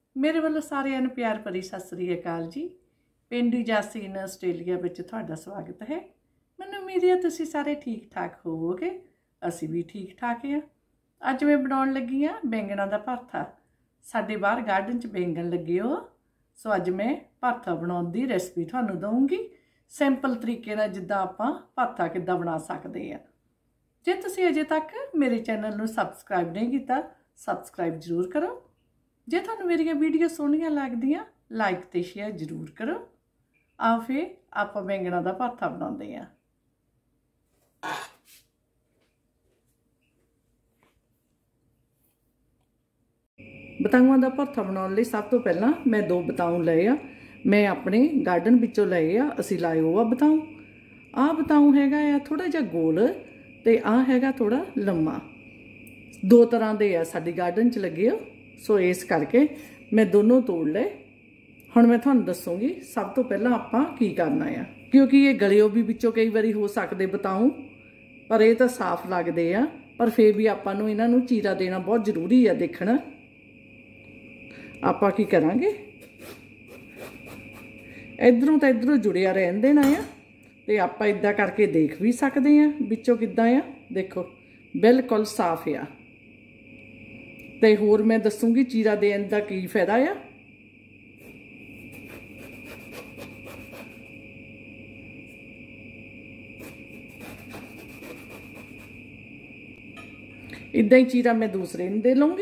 मेरे वालों सारिਆਂ ਨੂੰ प्यार भरी सत श्री अकाल जी। पिंडी जासीन आस्ट्रेलिया ਵਿੱਚ ਤੁਹਾਡਾ ਸਵਾਗਤ ਹੈ। ਮੈਨੂੰ ਉਮੀਦ ਹੈ ਤੁਸੀਂ ਸਾਰੇ ਠੀਕ ਠਾਕ ਹੋਵੋਗੇ। ਅਸੀਂ ਵੀ ਠੀਕ ਠਾਕ ਹਾਂ। ਅੱਜ ਮੈਂ ਬਣਾਉਣ ਲੱਗੀ ਹਾਂ ਬੈਂਗਣਾ ਦਾ ਭਰਥਾ। ਸਾਡੇ ਬਾਹਰ ਗਾਰਡਨ 'ਚ ਬੈਂਗਣ ਲੱਗੇ ਹੋ, ਸੋ ਅੱਜ ਮੈਂ ਭਰਥਾ ਬਣਾਉਣ ਦੀ ਰੈਸਪੀ ਤੁਹਾਨੂੰ ਦਊਂਗੀ ਸਿੰਪਲ ਤਰੀਕੇ ਨਾਲ, ਜਿੱਦਾਂ ਆਪਾਂ ਭਰਥਾ ਕਿੱਦਾਂ ਬਣਾ ਸਕਦੇ ਆ। ਜੇ ਤੁਸੀਂ ਅਜੇ ਤੱਕ ਮੇਰੇ ਚੈਨਲ ਨੂੰ ਸਬਸਕ੍ਰਾਈਬ ਨਹੀਂ ਕੀਤਾ, ਸਬਸਕ੍ਰਾइब जरूर करो। जे थानू मेरिया वीडियो सोहणियां लगदियां लाइक ते शेयर जरूर करो। आओ फिर आपां बैंगणां दा भरथा बनाउंदे हां। बताऊआं दा भरथा बनाउण लई सब तो पहलां मैं 2 बताऊं लए आ। मैं अपने गार्डन विचों लए आ, असीं लाए हो आ बताऊं। आ बताऊं हैगा आ थोड़ा जिहा गोल ते आ हैगा थोड़ा लम्मा। 2 तरह दे आ साडी गार्डन च लगे हो, सो इस करके मैं दोनों तोड़ ले। हुण मैं तुहानूं दसूंगी सब तो पहलां आपां की करना है, क्योंकि ये गलिओ भी विचों कई बारी हो सकदे बताऊं, पर ये तो साफ लगदे आ, पर फिर भी आपां नूं इन्हां नूं चीरा देना बहुत जरूरी है। देखना आपां की करांगे, इधरों तो इधरों जुड़िया रहन देना है ते आपां इदां करके देख भी सकदे आ विचों किदां आ। देखो बिल्कुल साफ आ। ते होर मैं दसूंगी चीरा देने का की फायदा आ। इदां ही चीरा मैं दूसरे नूं दे लूंगी।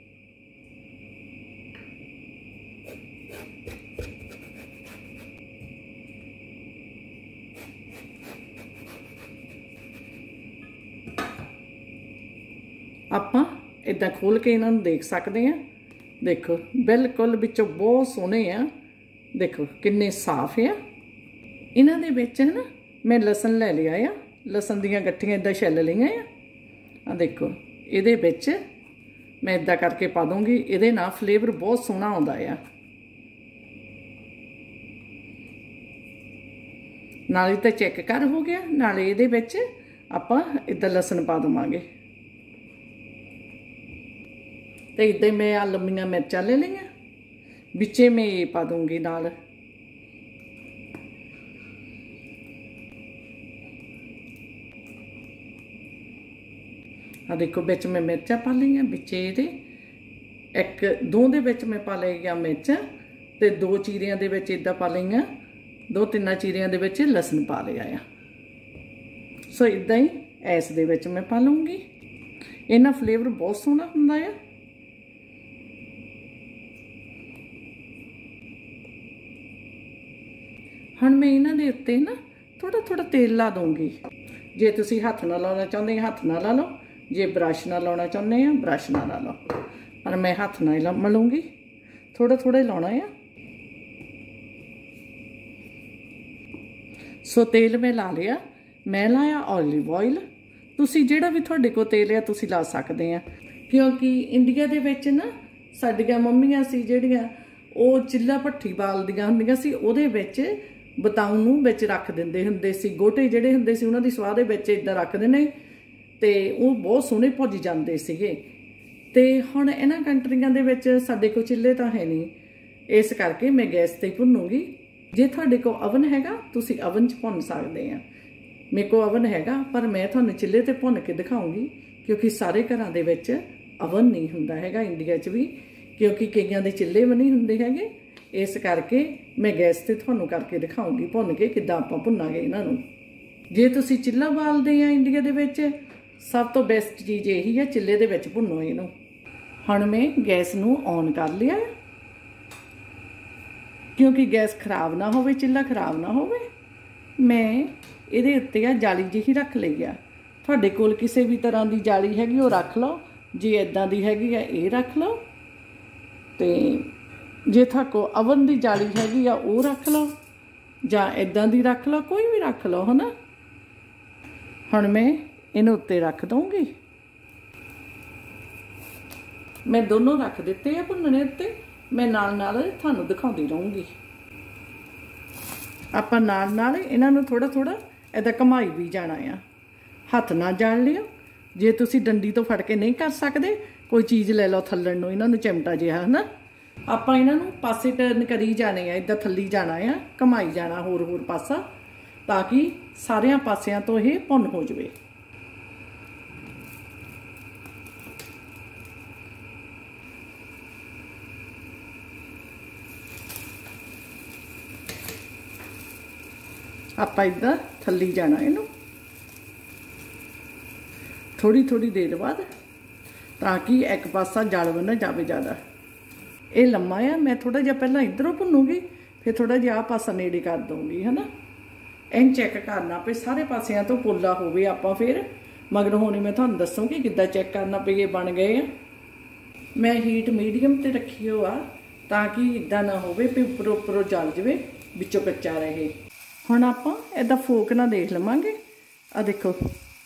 आपां इदा खोल के इन्हां नूं देख सकते हैं। देखो बिल्कुल विचों बहुत सोहने आ। देखो किन्ने साफ आ। इन्हां दे विच है ना मैं लसन ले लिया आ। लसन दीयां गट्ठियां इदा छिल लईआं आ। देखो इहदे विच मैं इदा करके पा दूंगी। इहदे नाल फ्लेवर बहुत सोहना आउंदा आ। नाले तो चेक कर हो गया, नाले इहदे विच आपां इदा लसन पा देवांगे। तो इदा ही मैं आ लम्मियां मिर्चां ले लियां, बिच्चे मैं ये पा दूंगी नाल। आ देखो बिच मैं मिर्चां पा लियां, बिच्चे इहदे एक 2 दे विच मैं पा लियां मिर्चां ते 2 चीरियां दे विच इदा पा लियां, 2-3 चीरियां दे विच लसन पा लिया आ। सो इदा ही इस दे विच मैं पा लूंगी। इन्हां फ्लेवर बहुत सोहना हुंदा है। हुण मैं इन्हां दे उत्ते ना थोड़ा थोड़ा तेल ला दूंगी। जे तुसीं हत्थ नाल लाउणा चाहुंदे हो हत्थ नाल ला लो, जे ब्रश नाल लाउणा चाहुंदे हो ब्रश नाल ला लो, पर मैं हत्थ नाल मलूंगी। थोड़ा थोड़ा ही लाउणा है। सो तेल मैं ला लिया। मैं लाया ऑलिव ऑयल। तुसीं जिहड़ा भी तुहाडे कोल तेल है तुसीं ला सकदे आ, क्योंकि इंडिया दे विच ना साडीआं मम्मियां सी जिहड़ियां ਉਹ चिल्ला भट्ठी बालदियां ਹੁੰਦੀਆਂ ਸੀ, ਉਹਦੇ ਵਿੱਚ ਬਤਾਉ ਨੂੰ ਵਿੱਚ ਰੱਖ ਦਿੰਦੇ ਹੁੰਦੇ ਸੀ। ਗੋਟੇ ਜਿਹੜੇ ਹੁੰਦੇ ਸੀ ਉਹਨਾਂ ਦੀ ਸਵਾਹ ਦੇ ਵਿੱਚ ਇਦਾਂ ਰੱਖ ਦੇਣੇ ਤੇ ਉਹ ਬਹੁਤ ਸੋਹਣੇ ਭੁੱਜ ਜਾਂਦੇ ਸੀਗੇ। ਤੇ ਹੁਣ ਇਹਨਾਂ ਕੰਟਰੀਆਂ ਦੇ ਵਿੱਚ ਸਾਡੇ ਕੋਲ ਚਿੱਲੇ ਤਾਂ ਹੈ ਨਹੀਂ, ਇਸ ਕਰਕੇ ਮੈਂ ਗੈਸ ਤੇ ਹੀ ਭੁੰਨੂਗੀ। ਜੇ ਤੁਹਾਡੇ ਕੋਲ ਅਵਨ ਹੈਗਾ ਤੁਸੀਂ ਅਵਨ 'ਚ ਭੁੰਨ ਸਕਦੇ ਆ। ਮੇਰੇ ਕੋਲ ਅਵਨ ਹੈਗਾ, ਪਰ ਮੈਂ ਤੁਹਾਨੂੰ ਚਿੱਲੇ ਤੇ ਭੁੰਨ ਕੇ ਦਿਖਾਉਂਗੀ, ਕਿਉਂਕਿ ਸਾਰੇ ਘਰਾਂ ਦੇ ਵਿੱਚ ਅਵਨ ਨਹੀਂ ਹੁੰਦਾ ਹੈਗਾ ਇੰਡੀਆ 'ਚ ਵੀ, क्योंकि कईयां दे चिल्ले भी नहीं हुंदे हैगे। इस करके मैं गैस ते तुहानूं करके दिखाऊंगी भुन के किद्दां आपां भुनांगे इन्हां नूं। जे तुसीं चिल्ला बालदे आ इंडिया दे विच, सब तो बेस्ट चीज़ यही है, चिल्ले दे विच भुनो इहनूं। हुण मैं गैस नूं ऑन कर लिया, क्योंकि गैस खराब ना होवे, चिल्ला खराब ना होवे। मैं इहदे उत्ते आ जाली जिही रख लई आ। तुहाडे कोल किसी भी तरह की जाली हैगी वो रख लो, जे इदां दी हैगी आ ये रख लो, तो जे तुहाडे कोल अवन की जाली हैगी आ वो रख लो, जां इदां दी रख लो, कोई भी रख लो है ना। हुण मैं इन्हूं उत्ते रख दूंगी। मैं दोनों रख दिते आ भुनने उत्ते। मैं नाल नाल तुहानूं दिखाउंदी रहूँगी। आपां नाल नाल इन्हां नूं थोड़ा थोड़ा इदां घुमाई भी जाना आ। हत्थ ना जाल लियो। जे तुसीं डंडी तो फड़ के नहीं कर सकदे, कोई चीज़ ले लो थल्लण नूं, इन्हां नूं चिमटा जिहा है ना, ਆਪਾਂ ਇਹਨਾਂ ਨੂੰ ਪਾਸੇ ਟਰਨ ਕਰੀ ਜਾਣੇ ਆ, ਇਦਾਂ ਥੱਲੀ ਜਾਣਾ ਆ, ਘਮਾਈ ਜਾਣਾ ਹੋਰ ਹੋਰ ਪਾਸਾ, ਤਾਂ ਕਿ ਸਾਰਿਆਂ ਪਾਸਿਆਂ ਤੋਂ ਇਹ ਭੁੰਨ ਹੋ ਜਾਵੇ। ਆਪਾਂ ਇਦਾਂ ਥੱਲੀ ਜਾਣਾ ਇਹਨੂੰ थोड़ी थोड़ी देर बाद, ताकि एक पासा जल ना जाए ज़्यादा। ये लम्मा है, मैं थोड़ा जिहा पहला इधरों भुनूंगी, फिर थोड़ा जिहा आ पासा नेड़े कर दूँगी, है ना। इन चैक करना पे सारे पासियां तो पोला होवे। आपां फिर मगर होनी मैं तुहानूं दसूँगी किद्दां चैक करना पे ये बन गए हैं। मैं हीट मीडियम ते रखी हो आ, ताकि इदां ना होवे भी उपरों उपरों जल जाए, विचों कच्चा रहे। हुण आपां इदां फोक ना देख लवांगे। आ देखो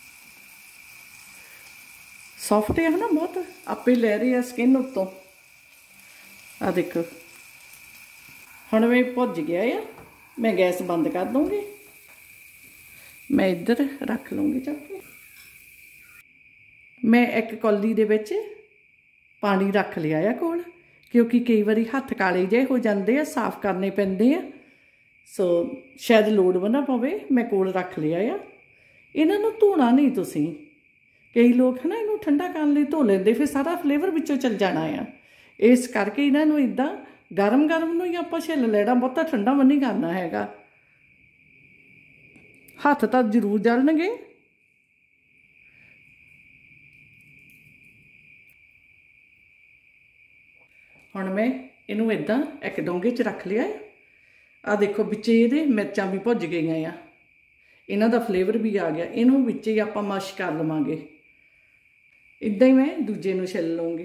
सॉफ्ट है ना, बहुत आपे लै रही है स्किन उत्तों। आ देखो हुण मैं भुज गया है, मैं गैस बंद कर दूँगी। मैं इधर रख लूँगी चक्की। मैं एक कौली दे विच पानी रख लिया है कोल, क्योंकि कई बारी हत्थ काले जे हो जाते हैं, साफ करने पैंदे हैं, सो शायद लोड़ भी ना पवे। मैं कोल रख लिया है। इन्हां नूं धोना नहीं तुसीं, कई लोग है ना इनू ठंडा करने लई धो लेंदे, फिर सारा फ्लेवर विचों चल जाना है। इस करके इन्हां नूं इदां गरम गरम नूं ही आपां छिल लेना, बहुता ठंडा भी नहीं करना हैगा। हत्थ तां जरूर जलणगे। हुण मैं इनू इदां एक डोंगे च रख लिया है। आ देखो विच इहदे मिर्चां भी भुज गईयां आ, इन्हां दा फ्लेवर भी आ गया। इनू विच ही आपां मैश कर लवांगे। इदां ही मैं दूजे नूं छिल लूँगी।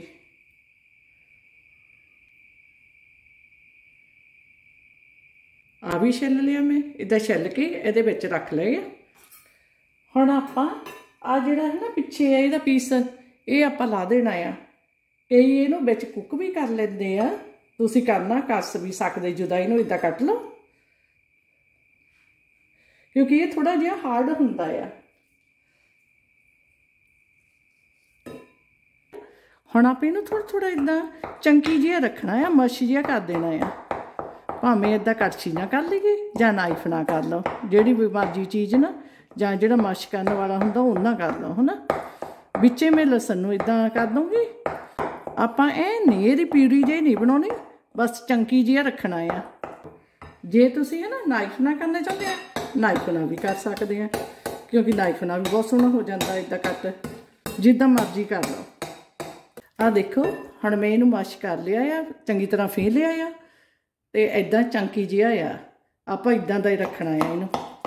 आ भी छिल लिया मैं, इदां छिल के इहदे विच रख लए। हुण आपां आ जिहड़ा है ना पिछे है इहदा पीस, ये आपां ला देना आ। कई इहनूं विच कुक भी कर लैंदे आ, तुसीं करना कस भी सकदे, जुदा इहनूं इदां कट लो, क्योंकि ये थोड़ा जिहा हार्ड हुंदा आ। हुण आप इहनूं थोड़ा थोड़ा इदां चंकी जिहा रखना है, मश जिहा कर देना है। भावें इदां कड़छी ना कर लईए जां नाइफ ना कर लो, जिहड़ी भी मर्जी चीज़ ना, जां जिहड़ा मश करने वाला हुंदा उह ना कर लो, है ना। विचे मैं लसन नूं इदां कर दूँगी। आपां नहीं इहदी प्यूरी जी नहीं बनाउणी, बस चंकी जिहा रखना है। जे तुसीं है ना नाइफ ना करना चाहुंदे हो, नाइफ ना भी कर सकते हैं, क्योंकि नाइफ ना भी बहुत सोहना हो जाता इदां कट, जिद्दां मर्जी कर लो। आ देखो हुण मैं इहनूं मैश कर लिया आ, चंगी तरह फेह लिया आ, ते इदां चंकी जिहा आ। आपां इदां दा ही रखना है इहनूं।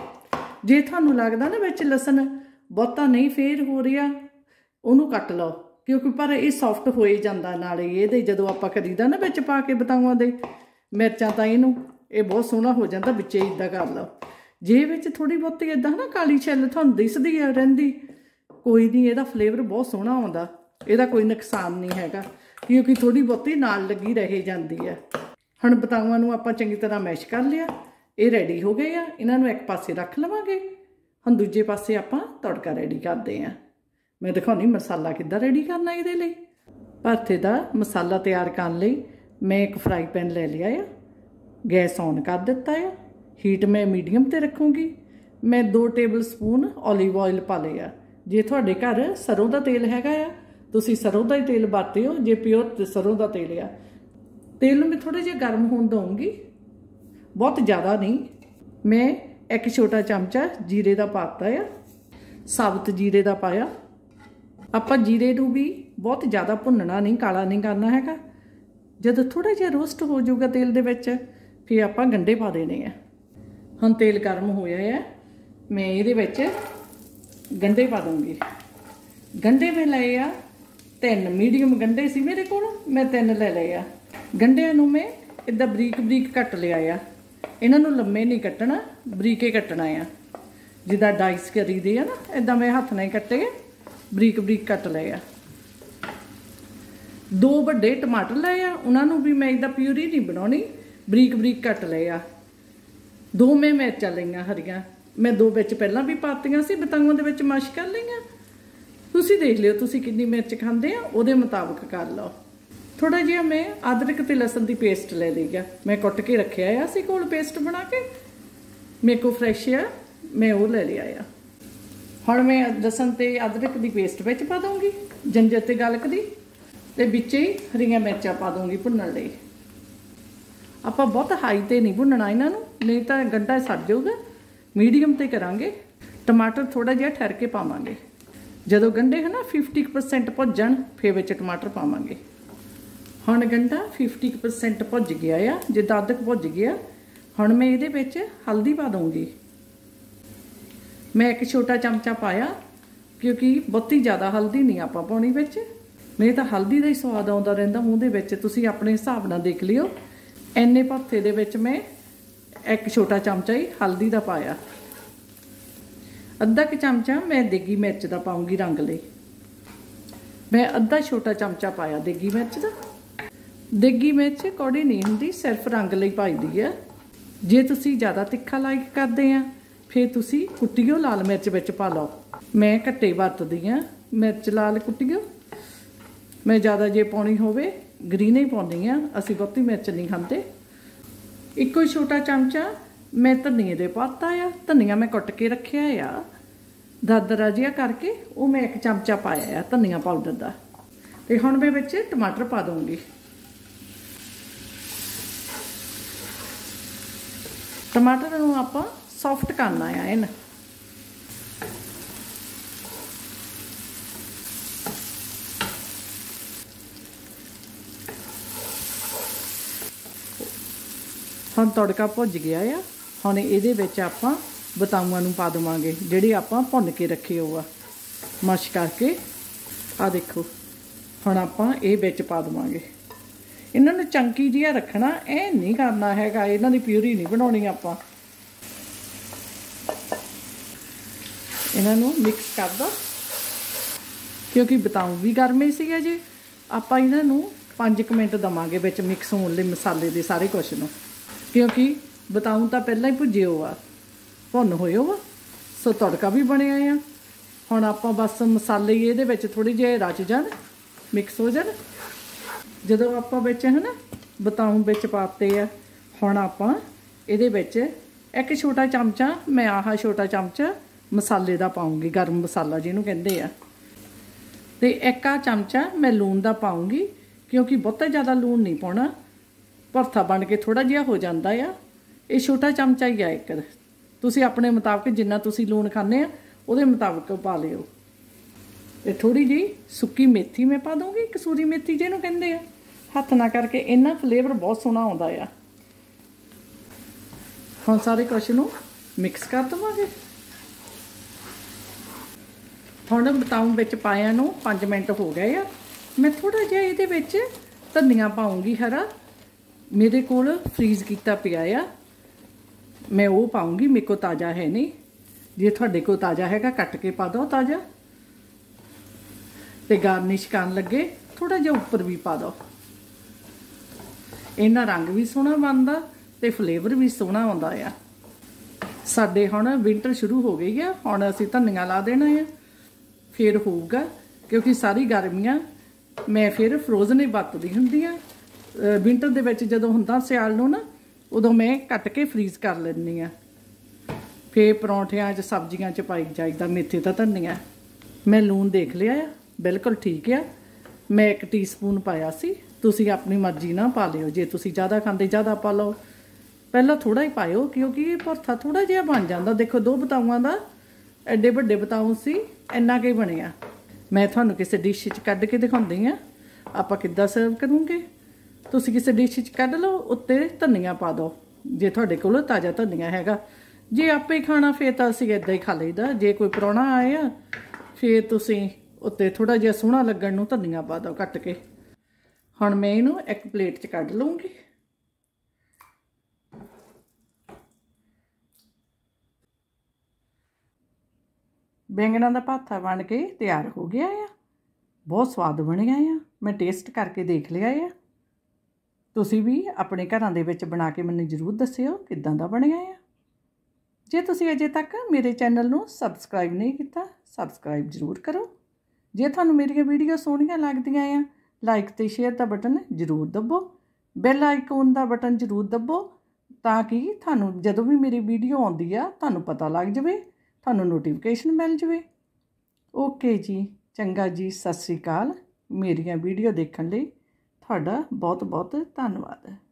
जे तुहानूं लगदा ना विच लसन बहुता नहीं फेर हो रहा, उहनूं कट लो, क्योंकि पर ये सॉफ्ट हो ही जांदा नाले इहदे जदों आपां करीदा ना विच पा के बताऊआं दे मिर्चां, तां इहनूं ये बहुत सोहना हो जाता। विचे इदां कर लो। जे विच थोड़ी बहुती इदां ना काली छिल तुहानूं दिसदी है रहिंदी, कोई नहीं, इहदा फ्लेवर बहुत सोहना आउंदा, इहदा कोई नुकसान नहीं हैगा, क्योंकि थोड़ी बहुती नाल लगी रह जाती है। हुण बताऊआं नूं आपां चंगी तरह मैश कर लिया, ये रेडी हो गए आ। इन्हां नूं एक पासे रख लवांगे। हुण दूजे पासे आपां तड़का रेडी करदे आ। मैं दिखाउणी मसाला किद्दां रेडी करना इहदे लई। भरते दा मसाला तैयार करन लई मैं एक फ्राई पैन ले लिया है, गैस ऑन कर दिता है, हीट मैं मीडियम ते रखूँगी। मैं 2 टेबल स्पून ऑलिव ऑयल पा लिया। जे तुहाडे घर सरों दा तेल हैगा आ, तुसीं सरों दा ही तेल वरतिओ, जे प्योर सरों दा तेल आ। तेल में थोड़ा जिहा गर्म होण दूँगी, बहुत ज़्यादा नहीं। मैं एक छोटा चमचा जीरे दा पाता है, साबुत जीरे दा पाया। आपां जीरे नूं भी बहुत ज़्यादा भुनना नहीं, काला नहीं करना हैगा। जदों थोड़ा जिहा रोस्ट हो जाऊगा तेल दे विच, फिर आपां गंढे पा देने आ। हुण तेल गर्म होया है, मैं इहदे विच गंढे पा दूँगी। गंढे मैं लए आ 3 मीडियम गंढे सी मेरे कोल, मैं 3 ले लए आ। गंढिਆਂ ਨੂੰ मैं इदां बरीक बरीक कट लिया आ। इन्हां नूं लम्मे नहीं कट्टना, बरीके कट्टना आ, जिद्दां डाइस करीदे आ ना, इदां मैं हत्थ नाल कट्टे बरीक बरीक कट लए आ। 2 वड्डे टमाटर लए आ, उन्हां नूं भी मैं इदां प्यूरी नहीं बनाउणी, बरीक बरीक कट लए आ। 2 मैं मिर्चां लईआं हरियां, मैं 2 विच पहलां भी पातीआं सी, बताऊआं दे विच मैश कर लईआं। तुसीं देख लिओ तुसीं किन्नी मिर्च खांदे आ, उहदे मुताबक कर लओ। थोड़ा जिहा मैं अदरक ते लसन की पेस्ट ले ली है, मैं कुट के रखिया है असी कोल पेस्ट बना के, मेरे को फ्रैश आ, मैं वो ले लिया आ। हुण मैं लसन ते अदरक की पेस्ट विच पा दूँगी, जंजर ते गलक दी, ते विच ही हरियां मिर्चां पा दूँगी भुन्नण लई। आपां बहुत हाई ते नहीं भुन्नना इन्हां नूं, नहीं तो गंढा सड़ जाऊगा। मीडियम ते करांगे। टमाटर थोड़ा जिहा ठहर के पावांगे, जदों गंढे है ना 50% भुज जाण फिर विच टमाटर पावांगे। हुण गंढा 50% भुज गया आ, जिद्दां अदरक भुज गया। हुण मैं इहदे विच हल्दी पा दूँगी। मैं एक छोटा चमचा पाया, क्योंकि बहुती ज़्यादा हल्दी नहीं आपां पाउणी विच, नहीं तो हल्दी का ही स्वाद आउंदा रहिंदा मूँह दे विच। तुसीं अपने हिसाब नाल देख लिओ। इन्ने भरथे दे विच मैं एक छोटा चमचा ही हल्दी का पाया। अद्धा क चमचा मैं देगी मिर्च का पाऊँगी रंग लई। मैं अद्धा छोटा चमचा पाया देगी मिर्च का। देगी मिर्च कौड़ी नहीं हुंदी, सिर्फ रंग लई पाई दी है। जे तुसीं ज़्यादा तिखा लाइक करदे आ फिर तुसीं कुट्टियो लाल मिर्च विच पा लो। मैं घट्टे वरतदी आ मिर्च लाल कुट्टियो। मैं ज़्यादा जे पाउणी होवे ग्रीन ही पाउंदी आ, असीं बहुती मिर्च नहीं खांदे। इक्को ही छोटा चमचा मैं धनिए दे पाता आ। धनिया मैं कुट के रखिया आ दरदरा जिहा करके, वो मैं एक चमचा पाया आ धनिया पाउडर का। ते हुण मैं विच टमाटर पा दूँगी। टमाटर नूं आपां सॉफ्ट करना है इन। हुण तड़का भुज गया आ। हुण इहदे विच आपां बताऊआं नूं पा देवांगे, जिहड़ी आपां भुन के रखे हो आ मश करके। आ देखो, हुण आपां इह विच पा देवांगे। इन्हां नूं चंकी जिहा रखना, ऐ नहीं करना हैगा, इन्हां दी प्यूरी नहीं बनाउणी आपां। इन्हां नूं मिक्स कर दो, क्योंकि बताऊं भी गर्म सी है जे। आपां इन्हां नूं 5 मिनट देवांगे विच मिक्स होण लई मसाले दे सारे कुछ नूं, क्योंकि बताऊं तो पहलां ही भुजे हो आ, भुन होए हो आ, सो तड़का भी बनिया आ। हुण आपां बस मसाले इहदे विच थोड़े जिहे रच जाण, मिक्स हो जाण। जदों आपां विच है ना बताऊं विच पाते आ, हुण आपां इहदे विच एक छोटा चमचा, मैं आह छोटा चमचा मसाले का पाऊँगी, गर्म मसाला जिहनूं कहंदे आ। ते एक आ चमचा मैं लूण का पाऊँगी, क्योंकि बहुता ज़्यादा लूण नहीं पाउणा, भरथा बन के थोड़ा जिहा हो जाता है। ये छोटा चमचा ही आ एक, तुसीं अपने मुताबिक जिन्ना तुसीं लूण खाने आ उहदे मुताबिक पा लिओ। ते थोड़ी जी सुक्की मेथी मैं पा दूँगी, कसूरी मेथी जिहनूं कहंदे आ। हत्थ ना करके इन्ना फ्लेवर बहुत सोहना आउंदा आ। हुण सारे कुछ नूं मिक्स कर देवांगे। हुण बताऊं विच पाया नूं 5 मिनट हो गए आ। मैं थोड़ा जिहा इहदे विच धनिया पाऊँगी हरा, मेरे कोल फ्रीज किया पिया आ, मैं वो पाऊँगी। मेरे को ताज़ा है नहीं, जे तुहाडे कोल ताज़ा हैगा कट के पा दो ताज़ा। ते गार्निश करन लगे थोड़ा जिहा उपर भी पा दो, इन्ना रंग भी सोहना बनदा ते फ्लेवर भी सोहना आउंदा आ। साडे हुण विंटर शुरू हो गई है, हुण असीं धनिया ला देना है, फिर होऊगा, क्योंकि सारी गर्मियां मैं फिर फ्रोजन ही वरतदी हुंदी आ। विंटर दे विच जदों हुंदा सियाल नूं ना, उदों मैं कट के फ्रीज कर लैंदी आ, फिर परौंठियां च सब्जियां च पाई जाईदा मेथी ते धनिया। मैं लूण देख लिया आ, बिल्कुल ठीक आ। मैं 1 टीस्पून पाया सी, तुसीं अपनी मर्जी ना पा लिओ, जे तुसीं ज़्यादा खांदे ज़्यादा पा लो। पहला थोड़ा ही पाओ, क्योंकि ये भरथा थोड़ा जिहा बन जाता। देखो 2 बताऊआं दा एडे वड्डे बताऊं सी इन्ना के बनिया। मैं तुहानूं किसी डिश च कढ के दिखाउंदी आ आपां किद्दां सर्व करूँगे। तुसीं किसी डिश च कढ लो, उत्ते धनिया पा दो जे तुहाडे कोल ताज़ा धनिया हैगा। जे आपे खाना फिर तां असीं इदां ही खा लईदा। जे कोई प्राहुणा आया फिर तुसीं उत्ते थोड़ा जिहा सोहना लगण नूं धनिया पा दो कट के। हुण मैं इहनूं एक प्लेट च कढ लूँगी। बैंगणा का भरथा बन के तैयार हो गया है, बहुत स्वाद बनिया है। मैं टेस्ट करके देख लिया है। तुसीं भी अपने घरां दे विच बना के मैनूं जरूर दस्सिओ किदां दा बनिया है। जे तुसीं अजे तक मेरे चैनल नूं सबसक्राइब नहीं किया, सबसक्राइब जरूर करो। जे तुहानूं मेरियां वीडियो सोहणीआं लगदियां आ, ਲਾਈਕ ਤੇ ਸ਼ੇਅਰ ਦਾ ਬਟਨ ਜ਼ਰੂਰ ਦਬੋ, ਬੈਲ ਆਈਕਨ ਦਾ ਬਟਨ ਜ਼ਰੂਰ ਦਬੋ ਤਾਂ ਕਿ ਤੁਹਾਨੂੰ ਜਦੋਂ ਵੀ ਮੇਰੀ ਵੀਡੀਓ ਆਉਂਦੀ ਆ ਤੁਹਾਨੂੰ ਪਤਾ ਲੱਗ ਜਾਵੇ, ਤੁਹਾਨੂੰ ਨੋਟੀਫਿਕੇਸ਼ਨ ਮਿਲ ਜਾਵੇ। ਓਕੇ ਜੀ, ਚੰਗਾ ਜੀ, ਸਤਿ ਸ਼੍ਰੀ ਅਕਾਲ। ਮੇਰੀਆਂ ਵੀਡੀਓ ਦੇਖਣ ਲਈ ਤੁਹਾਡਾ ਬਹੁਤ ਬਹੁਤ ਧੰਨਵਾਦ।